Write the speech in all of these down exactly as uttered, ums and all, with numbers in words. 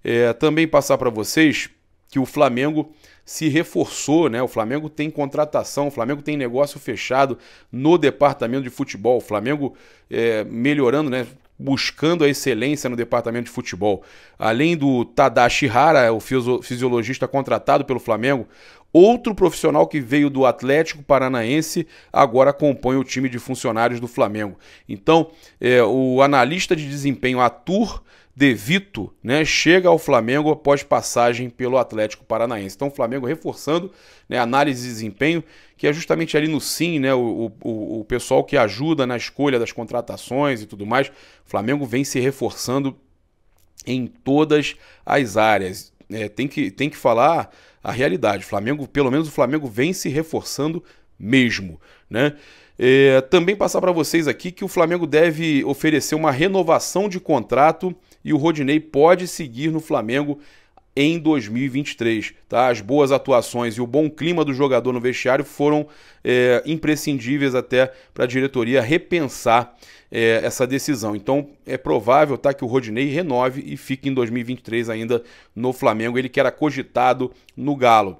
É, também passar para vocês que o Flamengo se reforçou, né? O Flamengo tem contratação, o Flamengo tem negócio fechado no departamento de futebol, o Flamengo é, melhorando, né? Buscando a excelência no departamento de futebol. Além do Tadashi Hara, o fisiologista contratado pelo Flamengo, outro profissional que veio do Atlético Paranaense agora compõe o time de funcionários do Flamengo. Então, é, o analista de desempenho Arthur De Vito, né, chega ao Flamengo após passagem pelo Atlético Paranaense. Então o Flamengo reforçando, né, análise de desempenho, que é justamente ali no Sim, né, o, o, o pessoal que ajuda na escolha das contratações e tudo mais. O Flamengo vem se reforçando em todas as áreas. É, tem que, tem que falar a realidade. O Flamengo, pelo menos o Flamengo vem se reforçando mesmo, né? É, também passar para vocês aqui que o Flamengo deve oferecer uma renovação de contrato e o Rodinei pode seguir no Flamengo em dois mil e vinte e três. Tá? As boas atuações e o bom clima do jogador no vestiário foram é, imprescindíveis até para a diretoria repensar é, essa decisão. Então é provável, tá, que o Rodinei renove e fique em dois mil e vinte e três ainda no Flamengo, ele que era cogitado no Galo.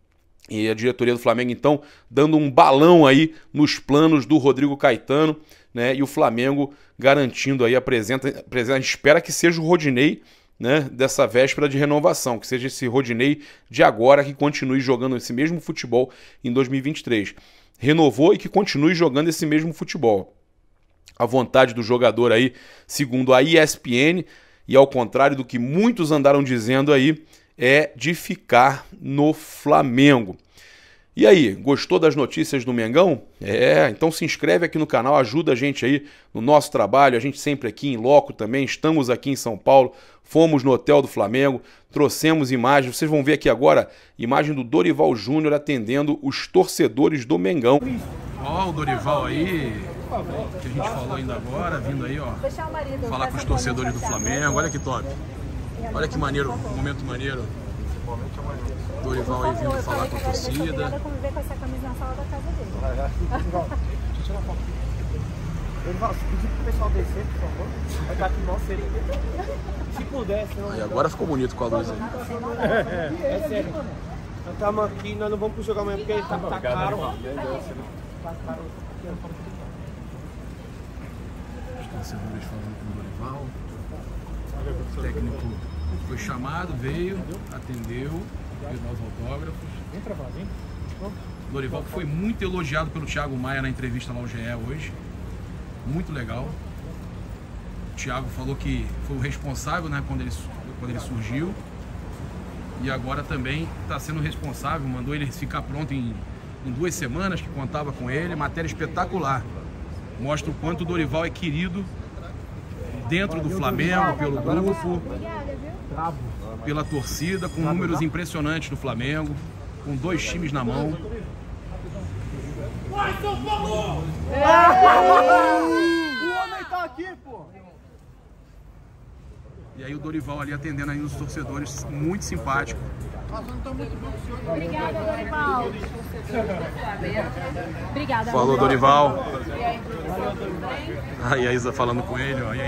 E a diretoria do Flamengo, então, dando um balão aí nos planos do Rodrigo Caetano, né? E o Flamengo garantindo aí a presença. A gente espera que seja o Rodinei, né, dessa véspera de renovação, que seja esse Rodinei de agora que continue jogando esse mesmo futebol em dois mil e vinte e três. Renovou e que continue jogando esse mesmo futebol. A vontade do jogador aí, segundo a E S P N, e ao contrário do que muitos andaram dizendo aí, é de ficar no Flamengo. E aí, gostou das notícias do Mengão? É, então se inscreve aqui no canal, ajuda a gente aí no nosso trabalho, a gente sempre aqui em loco também, estamos aqui em São Paulo, fomos no Hotel do Flamengo, trouxemos imagens, vocês vão ver aqui agora, imagem do Dorival Júnior atendendo os torcedores do Mengão. Ó, o Dorival aí, que a gente falou ainda agora, vindo aí, ó, falar com os torcedores do Flamengo, olha que top. Olha que maneiro, um momento maneiro. Dorival aí vindo falar com a torcida. Obrigada por conviver com essa camisa na sala da casa dele. Dorival, deixa eu tirar uma foto. Dorival, se pedir pro pessoal descer, por favor, vai estar aqui mal seria. Se pudesse, não. Aí agora ficou bonito com a luz aí. É, é sério. Nós estamos aqui, nós não vamos pro jogar amanhã porque tá, tá caro. Tá caro. Os torcedores falando com o Dorival. O técnico foi chamado, veio, atendeu, fez nós autógrafos. Vem pra cá, vem. Dorival que foi muito elogiado pelo Thiago Maia na entrevista lá ao G E hoje. Muito legal. O Thiago falou que foi o responsável, né, quando ele, quando ele surgiu. E agora também está sendo responsável, mandou ele ficar pronto em, em duas semanas, que contava com ele. Matéria espetacular. Mostra o quanto o Dorival é querido dentro do Flamengo, pelo grupo, pela torcida, com números impressionantes no Flamengo, com dois times na mão. Vai, São Paulo! O homem tá aqui, pô! E aí o Dorival ali atendendo aí os torcedores, muito simpático. Obrigada, Dorival. Obrigada. Falou, Dorival. Aí a Isa falando com ele, ó.